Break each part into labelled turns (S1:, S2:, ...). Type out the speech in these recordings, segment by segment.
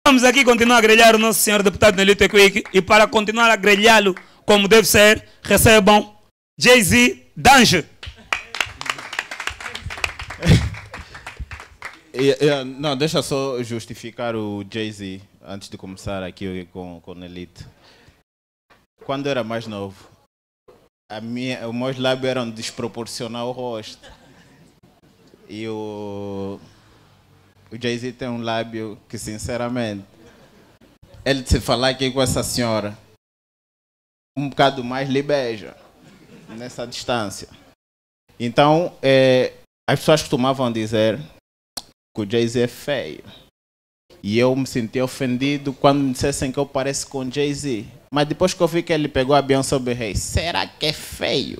S1: Vamos aqui continuar a grelhar o nosso senhor deputado Nelito Quick e para continuar a grelhá-lo como deve ser, recebam Jay-Z Dange.
S2: Não, deixa só justificar o Jay-Z antes de começar aqui com o Nelito. Quando eu era mais novo, os meus lábios eram desproporcional ao rosto. E o Jay-Z tem um lábio que, sinceramente, ele se falar aqui com essa senhora, um bocado mais lhe beija nessa distância. Então, as pessoas costumavam dizer que o Jay-Z é feio. E eu me senti ofendido quando me dissessem que eu pareço com o Jay-Z. Mas depois que eu vi que ele pegou a Beyoncé Berrei, será que é feio?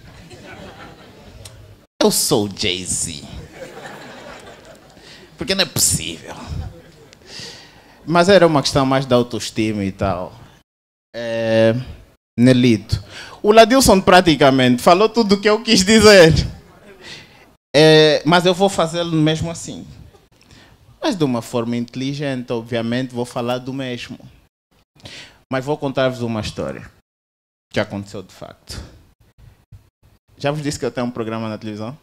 S2: Eu sou o Jay-Z. Porque não é possível. Mas era uma questão mais da autoestima e tal. Nelito. O Ladilson praticamente falou tudo o que eu quis dizer. Mas eu vou fazê-lo mesmo assim. Mas de uma forma inteligente, obviamente, vou falar do mesmo. Mas vou contar-vos uma história que aconteceu de facto. Já vos disse que eu tenho um programa na televisão?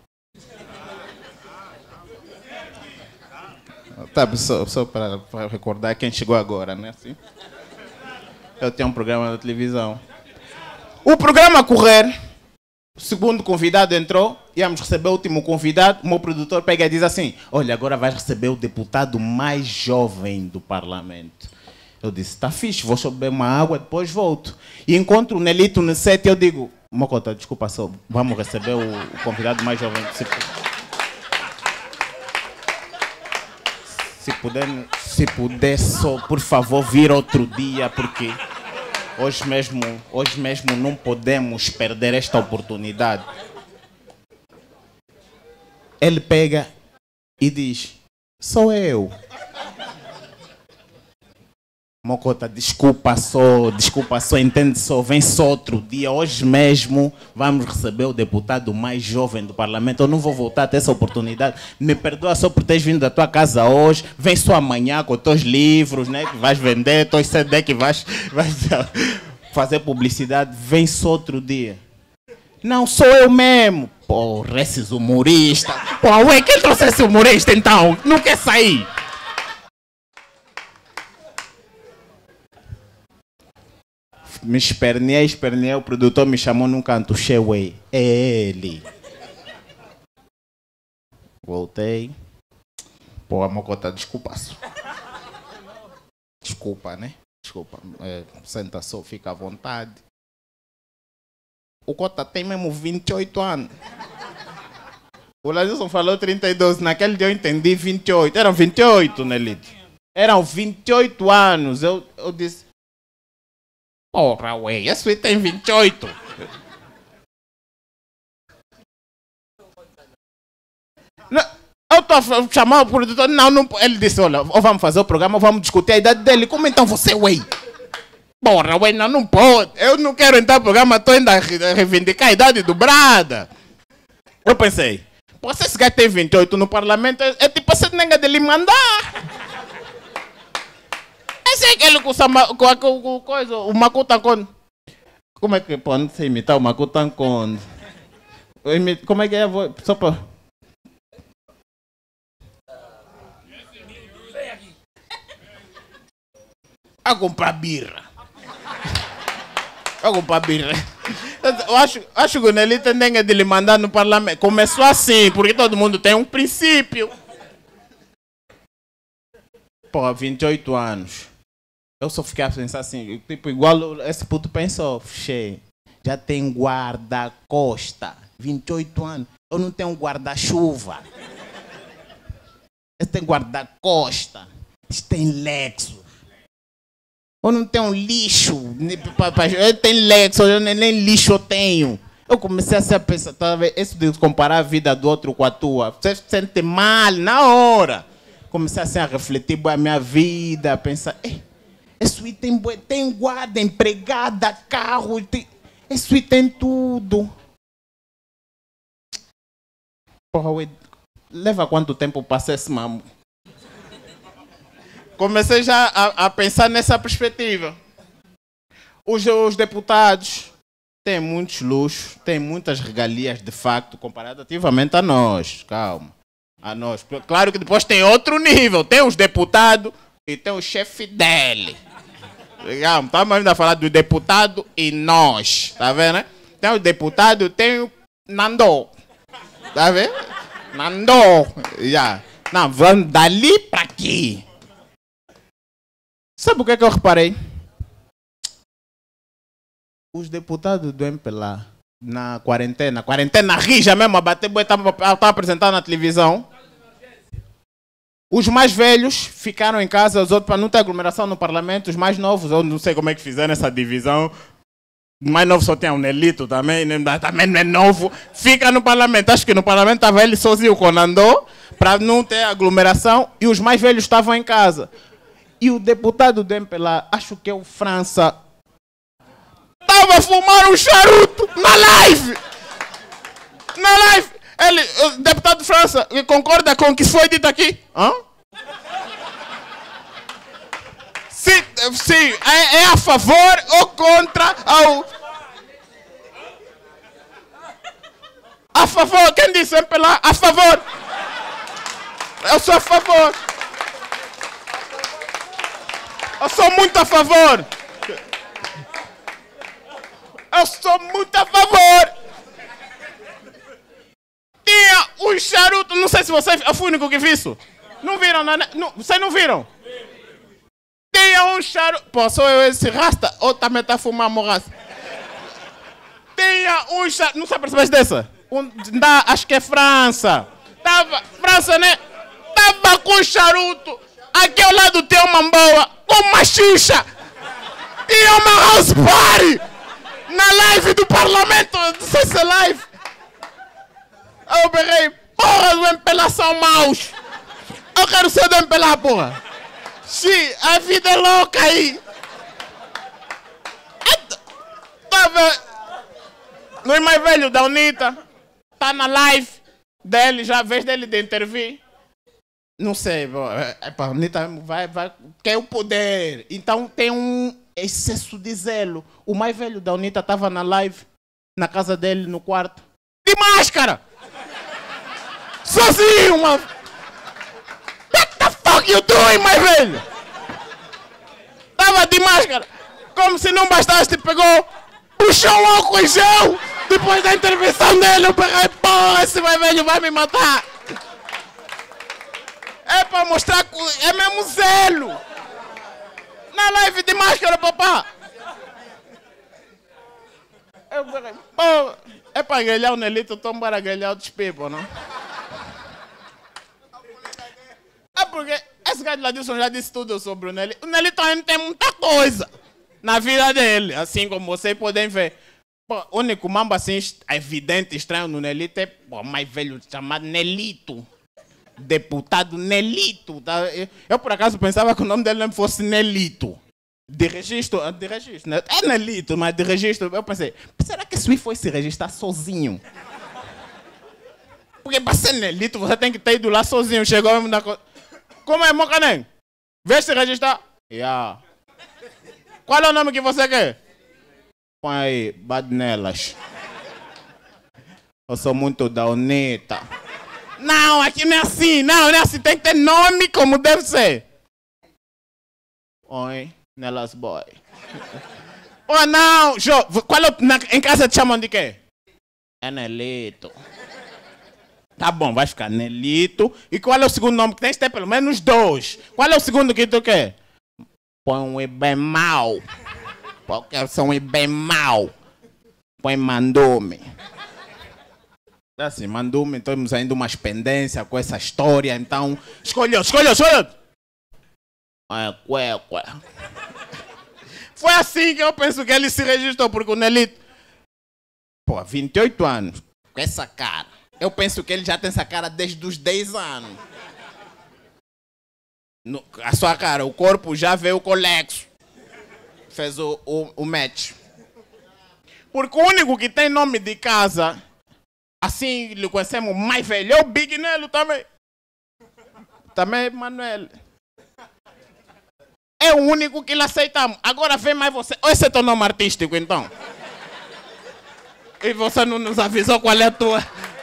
S2: Tá, só para recordar quem chegou agora, né? Assim. Eu tenho um programa na televisão. O programa a correr, o segundo convidado entrou, íamos receber o último convidado, o meu produtor pega e diz assim: olha, agora vais receber o deputado mais jovem do parlamento. Eu disse, tá fixe, vou beber uma água, depois volto. E encontro o Nelito no set e eu digo, Mocota, desculpa só, vamos receber o convidado mais jovem. Se puder só, por favor, vir outro dia, porque hoje mesmo não podemos perder esta oportunidade. Ele pega e diz, sou eu. Mocota, desculpa só, entende só, vem só outro dia. Hoje mesmo vamos receber o deputado mais jovem do parlamento. Eu não vou voltar a ter essa oportunidade. Me perdoa só por teres vindo da tua casa hoje. Vem só amanhã com os teus livros, né, que vais vender, teus CD que vais fazer publicidade. Vem só outro dia. Não, sou eu mesmo. Porra, esses humoristas. Pô, ué, quem trouxe esse humorista então? Não quer sair? Me esperneei, o produtor me chamou num canto, Sheway, é ele. Voltei. Pô, a Mocota, desculpa. Desculpa, né? Desculpa. Senta só, fica à vontade. O Cota tem mesmo 28 anos. O Ladilson falou 32, naquele dia eu entendi 28. Eram 28, Nelito. Eram 28 anos. Eu disse... Porra, ué, esse aí tem 28. Não, eu estou a chamar o produtor, não, ele disse, olha, ou vamos fazer o programa, ou vamos discutir a idade dele. Como então você, ué? Porra, ué, não pode. Eu não quero entrar no programa, estou ainda a reivindicar a idade do Brada. Eu pensei, pô, se esse gajo tem 28 no parlamento, é tipo essa nega de lhe mandar. Esse é aquele com coisa, o Makuta Kon. Como é que pode se imitar o Makuta Kon? Como é que é a voz? Só para... A comprar birra. Eu acho que o Nelito tem de lhe mandar no parlamento. Começou assim, porque todo mundo tem um princípio. Pô, 28 anos. Eu só fiquei a pensar assim, tipo, igual esse puto pensou, che, já tem guarda-costa, 28 anos, eu não tenho guarda-chuva. Eu tenho guarda-costa, eles têm Lexus. Eu não tenho lixo, eu tenho Lexus, eu nem lixo eu tenho. Eu comecei a pensar, talvez, isso de comparar a vida do outro com a tua, você se sente mal na hora. Comecei assim a refletir a minha vida, a pensar, esse tem guarda, empregada, carro, esse tem tudo. Porra, leva quanto tempo para ser esse mambo? comecei já a pensar nessa perspectiva. Os deputados têm muitos luxos, têm muitas regalias, de facto, comparativamente a nós. Calma. A nós. Claro que depois tem outro nível. Tem os deputados e tem o chefe dele. Calma, estamos ainda a falar do deputado e nós. Tá vendo, né? Tem o deputado, tem o Nando. Tá vendo? Nando. Yeah. Não, vamos dali para aqui. Sabe o que é que eu reparei? Os deputados do MPLA, na quarentena rija mesmo, a bater boi, estava apresentado na televisão. Os mais velhos ficaram em casa, os outros, para não ter aglomeração no parlamento, os mais novos, eu não sei como é que fizeram essa divisão. O mais novo só tem um Nelito também não é novo, fica no parlamento. Acho que no parlamento estava ele sozinho com o Nandô, para não ter aglomeração, e os mais velhos estavam em casa. E o deputado do MPLA, acho que é o França, estava a fumar um charuto na live! Na live! Ele, o deputado de França, concorda com o que foi dito aqui? Hã? Sim, é a favor ou contra ao... A favor, quem disse MPLA? A favor! Eu sou a favor! Eu sou muito a favor! Eu sou muito a favor! Tinha um charuto, não sei se vocês... Eu fui o único que vi isso. Não viram? Não, vocês não viram? Tinha um charuto... Pô, sou eu esse rasta ou também está a fumar morraça? Tinha um charuto... Não sei perceber dessa? Acho que é França. França, né? Tava com charuto. Aqui ao lado tem uma boa com uma xixa. Tinha uma house party. Na live do parlamento. Não sei se é live. Eu peguei, porra, do MPLA são maus. Eu quero ser do MPLA, porra. Sim, a vida é louca aí. No mais velho da UNITA, tá na live dele, já a vez dele de intervir. Não sei, a UNITA vai, quer o poder. Então tem um excesso de zelo. O mais velho da UNITA estava na live, na casa dele, no quarto, de máscara. Sozinho, mano. What the fuck you doing, my velho? Tava de máscara. Como se não bastasse, pegou, puxou o álcool em gel. Depois da intervenção dele, eu peguei, pô, esse mais velho vai me matar. É pra mostrar que é mesmo zelo. Na live de máscara, papá. Eu peguei, pô, é pra grelhar o Nelito, então bora grelhar outros people, não? É porque esse gajo de Ladilson já disse tudo sobre o Nelly. O Nelly também tem muita coisa na vida dele, assim como vocês podem ver. Pô, o único mambo assim evidente, estranho no Nelito é o mais velho chamado Nelito. Deputado Nelito. Tá? Eu por acaso pensava que o nome dele não fosse Nelito. De registro, né? É Nelito, mas de registro. Eu pensei, será que esse foi se registrar sozinho? Porque para ser Nelito você tem que ter ido lá sozinho. Chegou mesmo na coisa. Como é, Mocanem? Vê se registrar. Yeah. Qual é o nome que você quer? Põe aí, Badnelas. Eu sou muito da UNITA. Não, aqui não é assim. Não é assim. Tem que ter nome como deve ser. Oi, Nelas Boy. Oh, não. Qual é em casa te chamam de quê? É Nelito. Tá bom, vai ficar Nelito. E qual é o segundo nome que tem? Tem pelo menos dois. Qual é o segundo que tu quer? Põe um bem mau. Porque eu sou um bem mau. Põe Mandume. Assim, Mandume, temos ainda umas pendências com essa história, então... Escolheu. É, cué. Foi assim que eu penso que ele se registrou, porque o Nelito... Pô, 28 anos, com essa cara. Eu penso que ele já tem essa cara desde os 10 anos. A sua cara, o corpo já veio com o Lexo. Fez o match. Porque o único que tem nome de casa, assim lhe conhecemos mais velho, é o Big Nelo também. Também é Manuel. é o único que lhe aceitamos. Agora vem mais você. Esse é teu nome artístico, então. E você não nos avisou qual é a tua.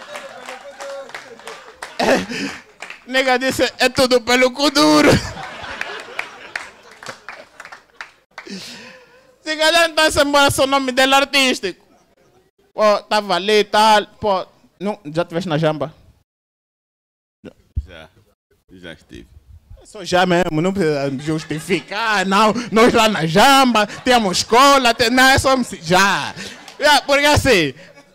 S2: Nega disse, é tudo pelo cu duro. Se calhar então esse embora seu nome dele é artístico. Pô, tava ali e tal. Pô, não, já estiveste na Jamba?
S3: Já estive.
S2: Só já mesmo, não precisa justificar, não. Nós lá na Jamba, temos escola, não, é só já. Porque assim,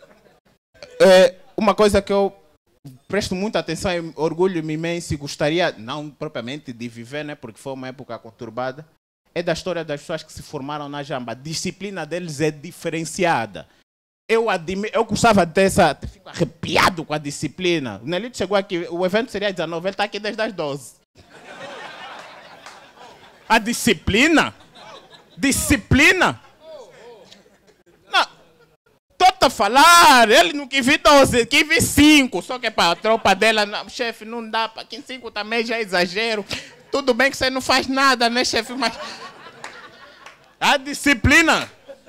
S2: uma coisa que eu presto muita atenção e orgulho-me imenso e gostaria, não propriamente de viver, né, porque foi uma época conturbada, é da história das pessoas que se formaram na Jamba. A disciplina deles é diferenciada. Eu gostava de ter essa... Fico arrepiado com a disciplina. O Nelito chegou aqui, o evento seria às 19, ele está aqui desde as 12. A disciplina? Disciplina? Não. Tô a falar, ele não quis vir 12, quis vir 5. Só que para a tropa dela, não, chefe, não dá, para 5 também já é exagero. Tudo bem que você não faz nada, né, chefe? Mas a disciplina.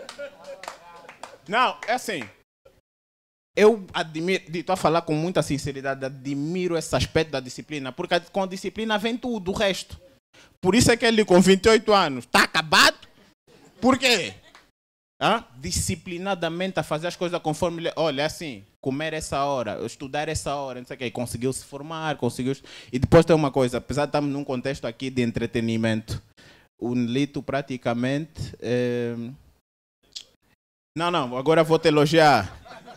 S2: Não, é assim. Eu admiro, estou a falar com muita sinceridade, admiro esse aspecto da disciplina, porque com a disciplina vem tudo, o resto. Por isso é que ele com 28 anos está acabado. Por quê? Disciplinadamente a fazer as coisas conforme ele... Olha, assim, comer essa hora, estudar essa hora, não sei o quê. Conseguiu se formar, conseguiu... E depois tem uma coisa, apesar de estarmos num contexto aqui de entretenimento, o Nelito praticamente... Não, agora vou te elogiar.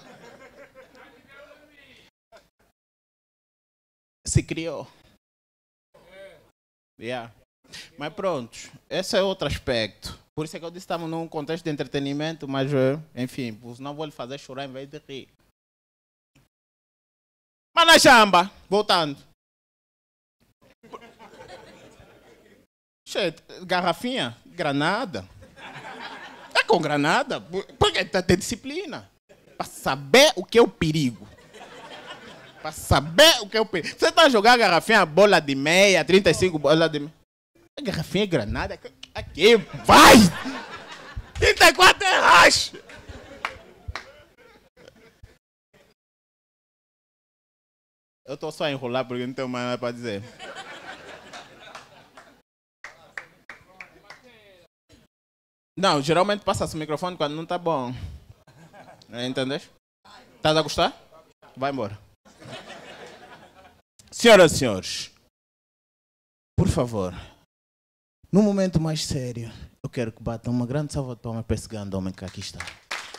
S2: Se criou. Yeah. Mas pronto, esse é outro aspecto. Por isso é que eu disse que estamos num contexto de entretenimento, mas enfim, não vou lhe fazer chorar em vez de rir. Mas na Jamba, voltando. Garrafinha, granada. É com granada, porque tem disciplina. Para saber o que é o perigo. Para saber o que é o perigo. Você está a jogar garrafinha, bola de meia, 35 bola de meia. A garrafinha granada, aqui, vai! 34 é racha! Eu estou só a enrolar porque não tenho mais nada para dizer. Não, geralmente passa-se o microfone quando não está bom. Entendeu? Estás a gostar? Vai embora. Senhoras e senhores, por favor, num momento mais sério, eu quero que batam uma grande salva de palmas para esse grande homem que aqui está.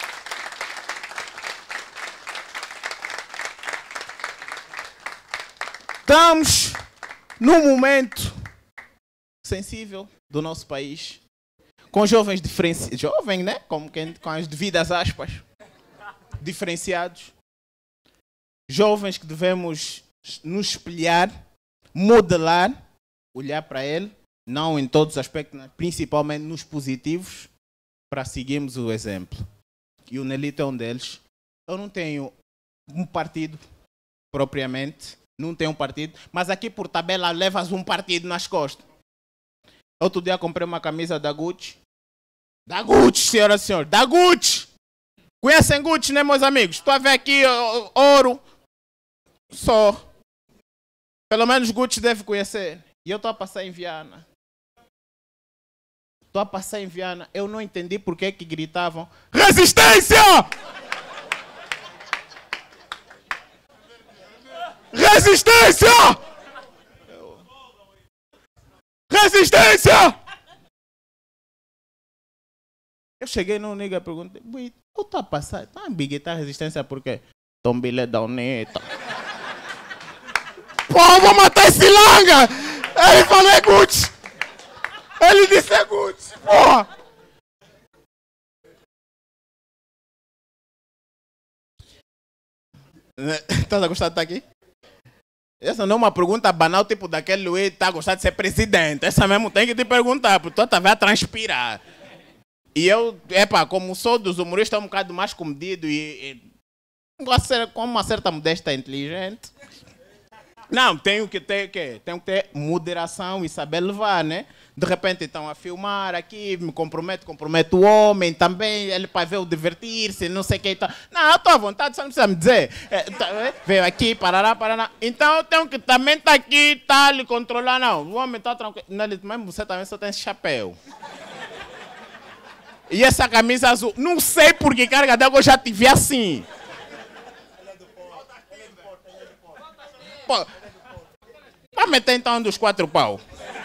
S2: Estamos num momento sensível do nosso país, com jovens diferenciados, jovens, né? Com as devidas aspas, diferenciados, jovens que devemos nos espelhar, modelar, olhar para ele, não em todos os aspectos, principalmente nos positivos, para seguirmos o exemplo. E o Nelito é um deles. Eu não tenho um partido propriamente, não tenho um partido, mas aqui por tabela levas um partido nas costas. Outro dia comprei uma camisa da Gucci. Da Gucci, senhoras e senhores, da Gucci! Conhecem Gucci, né, meus amigos? Estou a ver aqui ouro, só. Pelo menos Gucci deve conhecer. E eu estou a passar em Viana. Eu não entendi por que gritavam resistência! Resistência! Resistência! Eu cheguei no nigga e perguntei, eu estou a passar, tá ambiguitar resistência por quê? Tombile da uneta. Pô, vou matar esse langa! Ele falou é Gucci! Ele disse é Gucci, porra! Estás a gostar de estar aqui? Essa não é uma pergunta banal, tipo daquele Luiz está a gostar de ser presidente. Essa mesmo tem que te perguntar, porque tu está a transpirar. E eu, como sou dos humoristas, um bocado mais comedido e com uma certa modéstia inteligente. Não, tenho que ter moderação e saber levar, né? De repente estão a filmar aqui, me comprometo o homem também, ele para ver o divertir-se, não sei o que. Não, eu estou à vontade, só não precisa me dizer. Veio aqui, parará. Então eu tenho que também estar aqui, lhe controlar, não. O homem está tranquilo. Mesmo você também só tem esse chapéu. E essa camisa azul, não sei por que carga d'água eu já tive assim. Pô, vai meter então um dos 4 pau.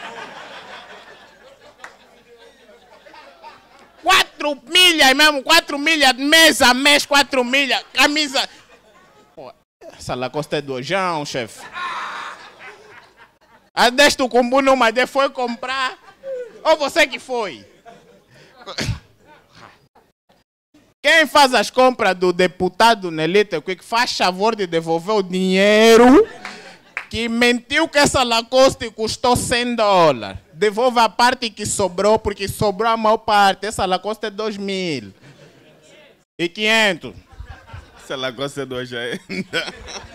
S2: 4 milhas mesmo, 4 milhas, mês a mês, 4 milhas, camisa. Pô, essa Lacoste é do Ojão, chefe. A deste o combo numa de foi comprar. Ou você que foi? Quem faz as compras do deputado Nelito que faz favor de devolver o dinheiro que mentiu que essa Lacoste custou $100. Devolve a parte que sobrou, porque sobrou a maior parte. Essa Lacoste é 2.500.
S3: Essa Lacoste é do hoje ainda.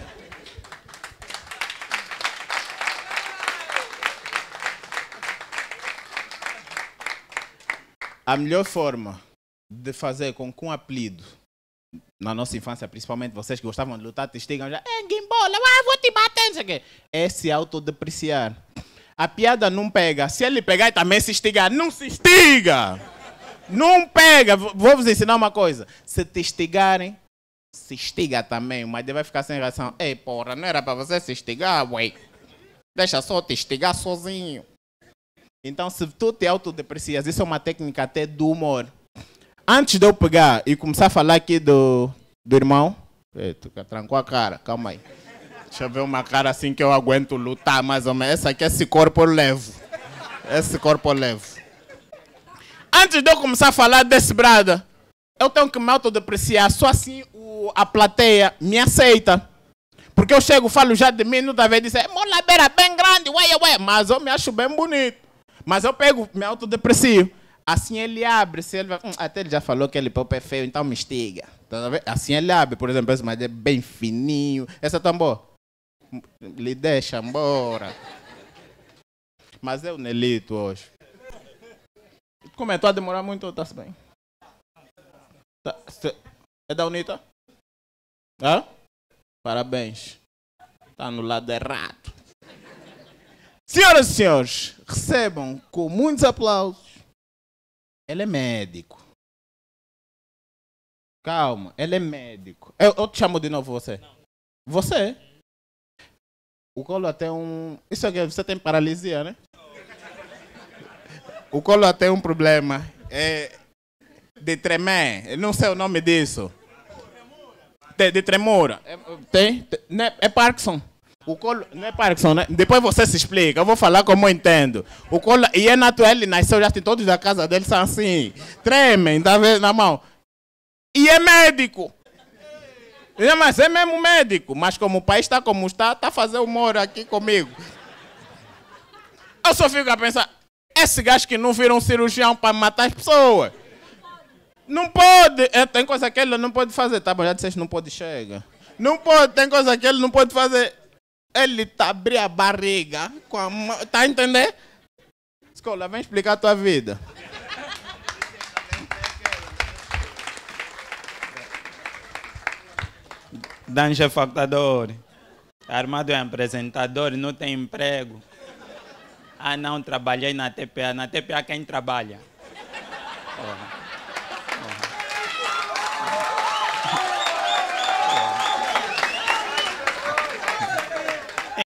S2: A melhor forma de fazer com que um apelido, na nossa infância, principalmente vocês que gostavam de lutar, te estigam já, Guimbola, vou te bater, não sei o quê. É se autodepreciar. A piada não pega. Se ele pegar e também se estigar, não se estiga! Não pega! Vou vos ensinar uma coisa. Se te estigarem, se estiga também. Mas vai ficar sem reação. Ei, porra, não era para você se estigar, ué. Deixa só te estigar sozinho. Então, se tu te autodeprecias, isso é uma técnica até do humor. Antes de eu pegar e começar a falar aqui do irmão, tu trancou a cara, calma aí. Deixa eu ver uma cara assim que eu aguento lutar mais ou menos. Esse corpo eu levo. Esse corpo eu levo. Antes de eu começar a falar desse brada, eu tenho que me autodepreciar. Só assim a plateia me aceita. Porque eu chego, falo já de mim, não tá vendo, diz, molabeira bem grande, ué. Mas eu me acho bem bonito. Mas eu pego, me autodeprecio. Assim ele abre, se ele vai, até ele já falou que ele pop é feio, então me estiga. Tá vendo? Assim ele abre, por exemplo, esse mas é bem fininho. Essa tambor. Lhe deixa embora. Mas é o Nelito hoje. Comentou a demorar muito ou tá-se bem? É da UNITA? Hã? Parabéns. Tá no lado errado. Senhoras e senhores, recebam com muitos aplausos. Ele é médico. Calma, ele é médico. Eu te chamo de novo você. Não. Você? O colo até Isso aqui, você tem paralisia, né? O colo até um problema. É de tremer. Eu não sei o nome disso. De tremor. É Parkinson. O colo não é Parkinson, né? Depois você se explica. Eu vou falar como eu entendo. O colo, e é natural, ele nasceu, já tem todos da casa dele são assim. Tremem, tá vendo na mão. E é médico. Mas é mesmo médico. Mas como o país está como está a fazer humor aqui comigo. Eu só fico a pensar, esse gajo que não vira um cirurgião para matar as pessoas. Não pode. Tem coisa que ele não pode fazer. Tá bom, já disseste não pode, chega. Não pode, tem coisa que ele não pode fazer. Ele tá abrindo a barriga com a mão. Tá entendendo? Escola, vem explicar a tua vida.
S1: Danche factador. Armado é apresentador, não tem emprego. Ah, não, trabalhei na TPA. Na TPA quem trabalha? Oh.